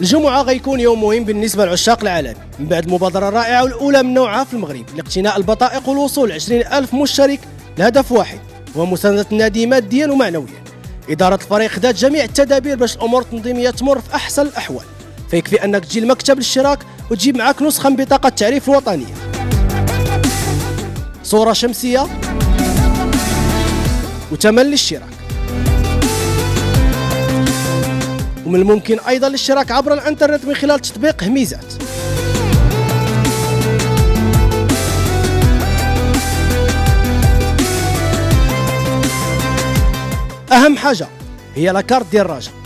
الجمعة غيكون يوم مهم بالنسبة لعشاق العالم من بعد المبادرة الرائعة والأولى من نوعها في المغرب لاقتناء البطائق والوصول 20,000 مشترك لهدف واحد هو مساندة النادي ماديا ومعنويا. إدارة الفريق خدات جميع التدابير باش الأمور التنظيمية تمر في أحسن الأحوال، فيكفي أنك تجي لمكتب الاشتراك وتجيب معك نسخة من بطاقة التعريف الوطنية، صورة شمسية وثمن الاشتراك. ومن الممكن أيضا الاشتراك عبر الإنترنت من خلال تطبيق هميزات. أهم حاجة هي لاكارت ديال الرجاء.